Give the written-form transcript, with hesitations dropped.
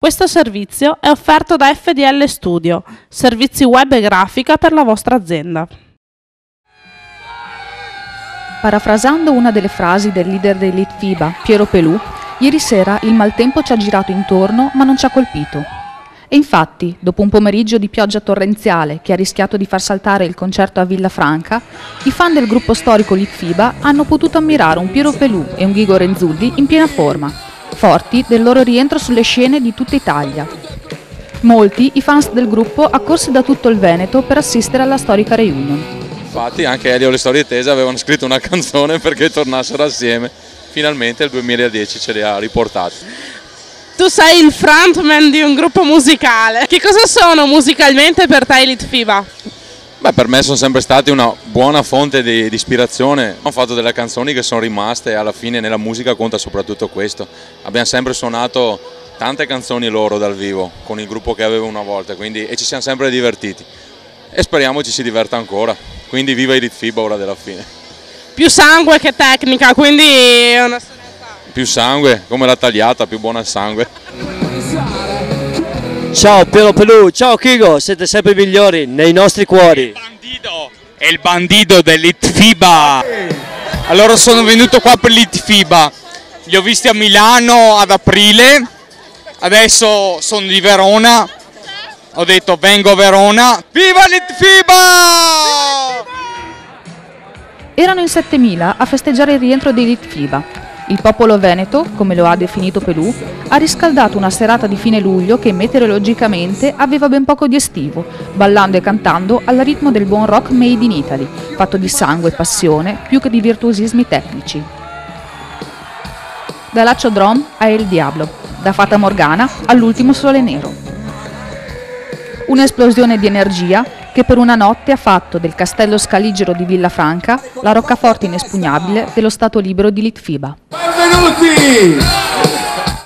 Questo servizio è offerto da FDL Studio, servizi web e grafica per la vostra azienda. Parafrasando una delle frasi del leader dei Litfiba, Piero Pelù, ieri sera il maltempo ci ha girato intorno ma non ci ha colpito. E infatti, dopo un pomeriggio di pioggia torrenziale che ha rischiato di far saltare il concerto a Villafranca, i fan del gruppo storico Litfiba hanno potuto ammirare un Piero Pelù e un Ghigo Renzulli in piena forma, forti del loro rientro sulle scene di tutta Italia. Molti i fans del gruppo accorsi da tutto il Veneto per assistere alla storica reunion. Infatti anche Elio e le Storie Tese avevano scritto una canzone perché tornassero assieme, finalmente il 2010 ce li ha riportati. Tu sei il frontman di un gruppo musicale, che cosa sono musicalmente per te i Litfiba? Beh, per me sono sempre stati una buona fonte di ispirazione, ho fatto delle canzoni che sono rimaste e alla fine nella musica conta soprattutto questo. Abbiamo sempre suonato tante canzoni loro dal vivo con il gruppo che avevo una volta e ci siamo sempre divertiti e speriamo ci si diverta ancora, quindi viva i Litfiba ora della fine. Più sangue che tecnica, quindi è una serietà. Più sangue, come la tagliata, più buona il sangue. Ciao Piero Pelù, ciao Ghigo, siete sempre migliori nei nostri cuori. È il bandito del Litfiba. Allora sono venuto qua per Litfiba, li ho visti a Milano ad aprile, adesso sono di Verona, ho detto vengo a Verona, viva Litfiba! Erano in 7.000 a festeggiare il rientro dei Litfiba. Il popolo veneto, come lo ha definito Pelù, ha riscaldato una serata di fine luglio che meteorologicamente aveva ben poco di estivo, ballando e cantando al ritmo del buon rock made in Italy, fatto di sangue e passione più che di virtuosismi tecnici. Da Lacio Drom a El Diablo, da Fata Morgana all'ultimo Sole Nero. Un'esplosione di energia che per una notte ha fatto del castello scaligero di Villafranca la roccaforte inespugnabile dello Stato libero di Litfiba. Benvenuti!